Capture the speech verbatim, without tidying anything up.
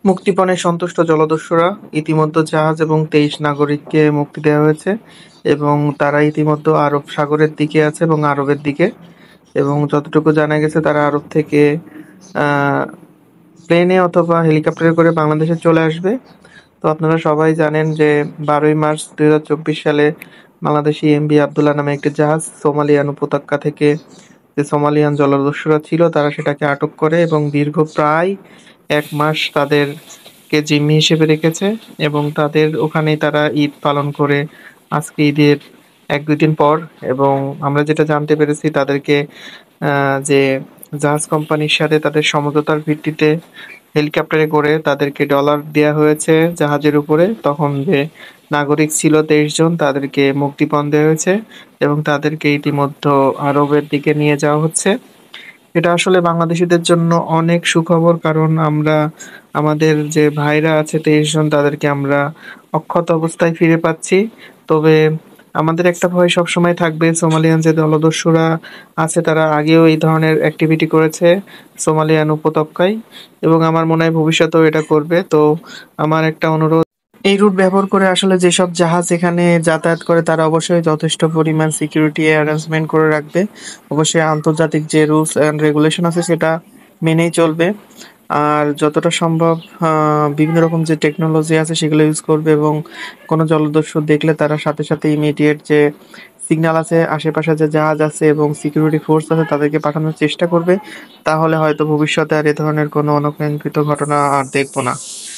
মুক্তিপণে সন্তুষ্ট জলদস্যুরা ইতিমধ্যে জাহাজ এবং তেইশ নাগরিককে মুক্তি দেওয়া হয়েছে এবং তারা ইতিমধ্যে আরব সাগরের দিকে আছে এবং আরবের দিকে। এবং যতটুকু জানা গেছে তারা আরব থেকে আহ প্লেনে অথবা হেলিকপ্টারে করে বাংলাদেশে চলে আসবে। তো আপনারা সবাই জানেন যে বারোই মার্চ দুই হাজার চব্বিশ সালে বাংলাদেশি এমভি আবদুল্লাহ নামে একটি জাহাজ সোমালিয়ান উপত্যকা থেকে যে সোমালিয়ান জলদস্যুরা ছিল তারা সেটাকে আটক করে এবং দীর্ঘ প্রায় এক মাস তাদেরকে জিম্মি হিসেবে রেখেছে এবং তাদের ওখানেই তারা ঈদ পালন করে আজকে ঈদের এক দুই দিন পর। এবং আমরা যেটা জানতে পেরেছি তাদেরকে আহ, যে জাহাজ কোম্পানির সাথে তাদের সমঝোতার ভিত্তিতে হেলিকপ্টারে করে তাদেরকে ডলার দেয়া হয়েছে জাহাজের উপরে। তখন যে নাগরিক ছিল তেইশ জন তাদেরকে মুক্তিপণ দেওয়া হয়েছে এবং তাদেরকে ইতিমধ্যে আরবের দিকে নিয়ে যাওয়া হচ্ছে। এটা আসলে বাংলাদেশীদের জন্য অনেক সুখবর, কারণ আমরা আমাদের যে ভাইরা আছে তেইশ জন তাদেরকে আমরা অক্ষত অবস্থায় ফিরে পাচ্ছি। তবে আমাদের একটা ভয় সবসময় থাকবে, সোমালিয়ান যে দলদস্যুরা আছে তারা আগেও এই ধরনের অ্যাক্টিভিটি করেছে সোমালিয়ান উপত্যকায় এবং আমার মনে হয় ভবিষ্যতেও এটা করবে। তো আমার একটা অনুরোধ, এই রুট ব্যবহার করে আসলে যেসব জাহাজ এখানে যাতায়াত করে তারা অবশ্যই যথেষ্ট পরিমাণ সিকিউরিটি অ্যারেঞ্জমেন্ট করে রাখবে। অবশ্যই আন্তর্জাতিক যে রুলস অ্যান্ড রেগুলেশন আছে সেটা মেনেই চলবে। আর যতটা সম্ভব আহ, বিভিন্ন রকম যে টেকনোলজি আছে সেগুলো ইউজ করবে এবং কোনো জলদস্যু দেখলে তারা সাথে সাথে ইমিডিয়েট যে সিগন্যাল আছে আশেপাশে যে জাহাজ আছে এবং সিকিউরিটি ফোর্স আছে তাদেরকে পাঠানোর চেষ্টা করবে। তাহলে হয়তো ভবিষ্যতে আর এ ধরনের কোনো অনাকাঙ্ক্ষিত ঘটনা আর দেখবো না।